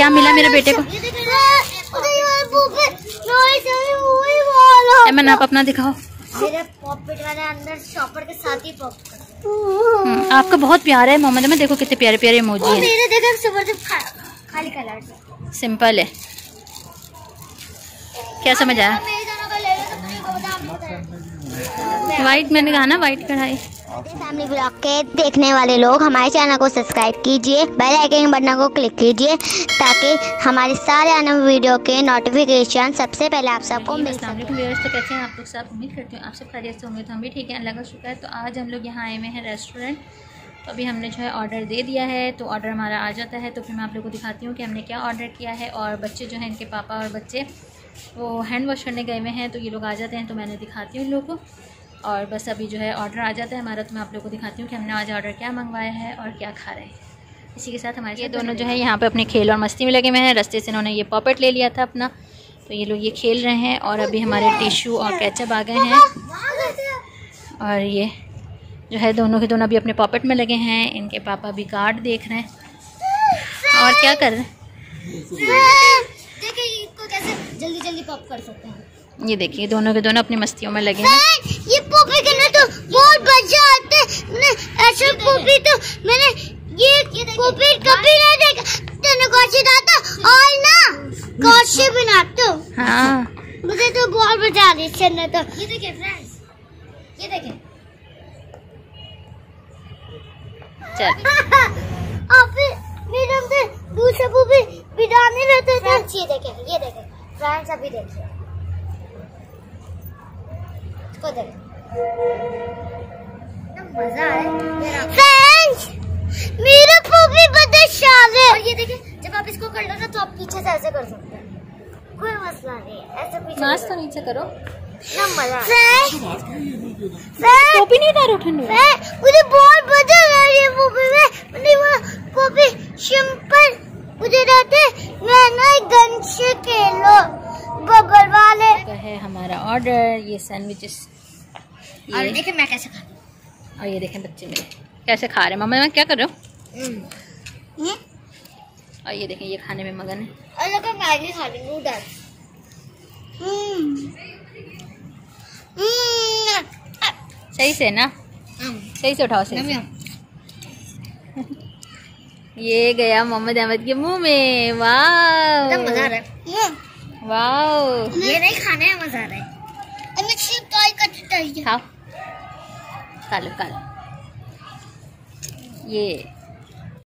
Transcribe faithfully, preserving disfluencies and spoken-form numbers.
क्या मिला मेरे बेटे को? एमन आप अपना दिखाओ। मेरे पॉपेट वाले अंदर शॉपर के साथ ही पॉप। आपका बहुत प्यारा है मोहम्मद में, देखो कितने प्यारे प्यारे इमोजी हैं। मेरे देखो सुपर खा, खाली कलर सिंपल है। क्या समझ आया? वाइट मैंने कहा ना, वाइट कढ़ाई। फैमिली ब्लॉग के देखने वाले लोग हमारे चैनल को सब्सक्राइब कीजिए, बेल आइकन बटन को क्लिक कीजिए ताकि हमारे सारे आने वाले वीडियो के नोटिफिकेशन सबसे पहले आप सबको मिल सके। व्यूअर्स तो कैसे हैं आप लोग? सब उम्मीद करती हूँ आप सब खैरियत से होंगे। तो हम भी ठीक है, अल्लाह का शुक्र है। तो आज हम लोग यहाँ आए हुए हैं रेस्टोरेंट। तो अभी हमने जो है ऑर्डर दे दिया है, तो ऑर्डर हमारा आ जाता है तो फिर मैं आप लोग को दिखाती हूँ कि हमने क्या ऑर्डर किया है। और बच्चे जो हैं, इनके पापा और बच्चे वो हैंड वॉश करने गए हुए हैं, तो ये लोग आ जाते हैं तो मैंने दिखाती हूँ इन लोगों को। और बस अभी जो है ऑर्डर आ जाता है हमारा, तो मैं आप लोगों को दिखाती हूँ कि हमने आज ऑर्डर क्या मंगवाया है और क्या खा रहे हैं। इसी के साथ हमारे ये दोनों जो है यहाँ पे अपने खेल और मस्ती में लगे हुए हैं। रास्ते से इन्होंने ये पॉपेट ले लिया था अपना, तो ये लोग ये खेल रहे हैं। और अभी हमारे टिशू और केचप आ गए हैं। और ये जो है दोनों के दोनों अभी अपने पॉपेट में लगे हैं। इनके पापा भी कार्ड देख रहे हैं। और क्या कर रहे हैं? देखिए इसको कैसे जल्दी जल्दी पॉप कर सकते हैं। ये देखिए दोनों के दोनों अपनी मस्तियों में लगे हैं। ये पॉपी करना तो बहुत मजा आता है। ऐसा पॉपी तो मैंने ये पॉपी कभी नहीं देखा। तेने कौशे दाता और ना कौशे बनाते हो। हाँ मुझे तो बहुत मजा आ रही है। तो ये देखिए फ्रेंड्स, ये देखिए चल आप मेरे से दूसरे पॉपी बिना नहीं रहते थे। ये देखिए, ये देखिए फ्रेंड्स, अभी देखिए इसको देखिए, मजा है फ्रेंड्स। मेरा पॉपी बड़ा शान है। और ये देखिए जब आप इसको कर लो ना तो आप पीछे से ऐसे कर सकते हैं, कोई मसला नहीं है। ऐसे पीछे नाच तो नीचे करो ना, मजा टोपी नहीं उतारो ठंडू। मुझे बहुत मजा आ रहा है ये पॉपी में। मुझे वो पॉपी सिंपल मुझे रहते मैं ना गन से खेलो बबल वाले है हमारा ऑर्डर। ये सैंडविचेस, और देखें मैं कैसे खाती हूँ। और ये देखें बच्चे मेरे कैसे खा रहे हैं। मम्मा मैं क्या कर रहे हो? और ये देखें ये खाने में मगन है। और लोग मैगी खा रही नूडल्स। सही से ना, सही से उठाओ सही से। ये गया मोहम्मद अहमद के मुंह में। वाह मजा आ रहा है। वाह ये नहीं खाने में मजा आ रहा है। खाओ खा लो खा लो। ये